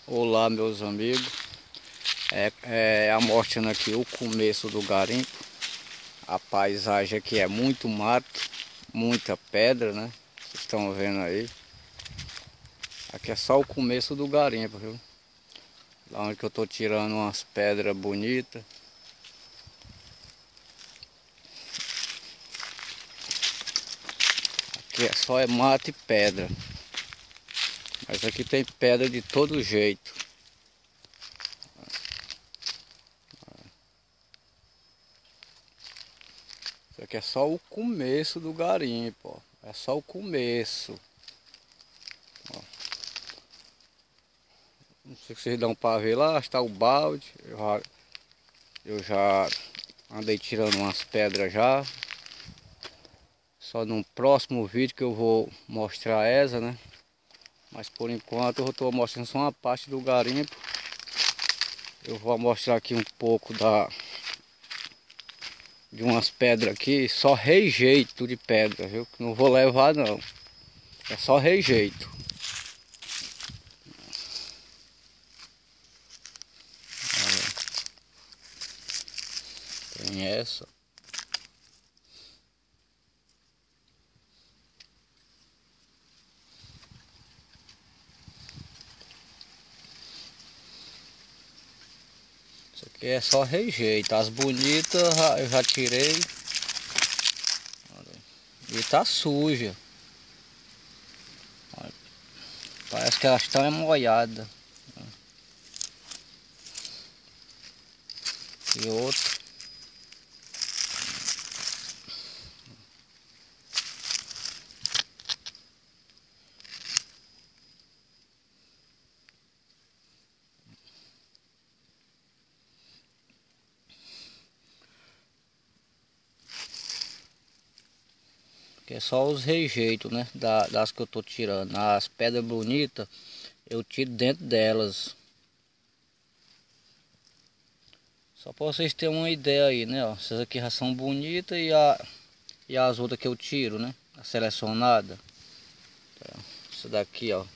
Olá, meus amigos. Mostrando aqui o começo do garimpo. A paisagem aqui é muito mato, muita pedra, né? Vocês estão vendo aí. Aqui é só o começo do garimpo, viu? Lá onde que eu tô tirando umas pedras bonitas. Aqui é mato e pedra. Mas aqui tem pedra de todo jeito. Isso aqui é só o começo do garimpo, ó. É só o começo. Ó. Não sei se vocês dão para ver lá, está o balde. Eu já andei tirando umas pedras já. Só no próximo vídeo que eu vou mostrar essa, né? Mas por enquanto eu estou mostrando só uma parte do garimpo. Eu vou mostrar aqui um pouco de umas pedras aqui, só rejeito de pedra, viu? Que não vou levar não. É só rejeito. Tem essa. Isso aqui é só rejeito. As bonitas eu já tirei. E tá suja. Parece que elas estão molhadas. E outro. Que é só os rejeitos, né? Das que eu tô tirando. As pedras bonitas eu tiro dentro delas. Só para vocês terem uma ideia aí, né? Ó, essas aqui já são bonitas e as outras que eu tiro, né? A selecionada. Tá. Essa daqui, ó.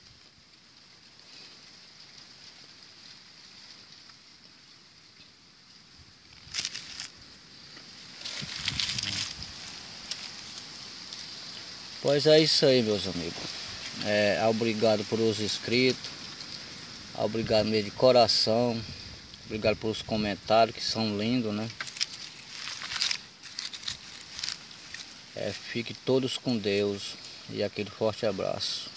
Pois é isso aí, meus amigos. Obrigado por os inscritos. Obrigado mesmo de coração. Obrigado pelos comentários que são lindos, né? Fique todos com Deus. E aquele forte abraço.